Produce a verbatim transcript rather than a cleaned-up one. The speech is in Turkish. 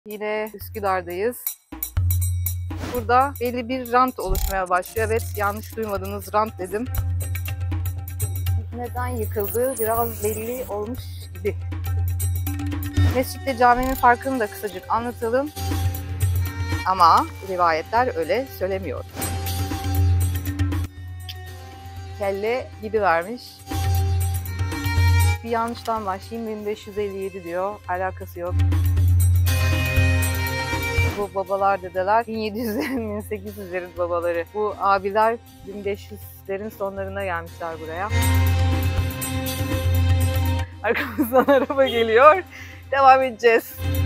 Yine Üsküdar'dayız. Burada belli bir rant oluşmaya başlıyor. Evet, yanlış duymadınız, rant dedim. Neden yıkıldığı biraz belli olmuş gibi. Mescitle caminin farkını da kısacık anlatalım. Ama rivayetler öyle söylemiyor. Kelle gidivermiş. Bir yanlıştan başlayayım. bin beş yüz elli yedi diyor. Alakası yok. Bu babalar dedeler bin yedi yüzlerin, bin sekiz yüzlerin babaları. Bu abiler bin beş yüzlerin sonlarına gelmişler buraya. Arkamızdan araba geliyor. Devam edeceğiz.